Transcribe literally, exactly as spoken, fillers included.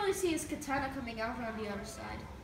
really see his katana coming out on the other side.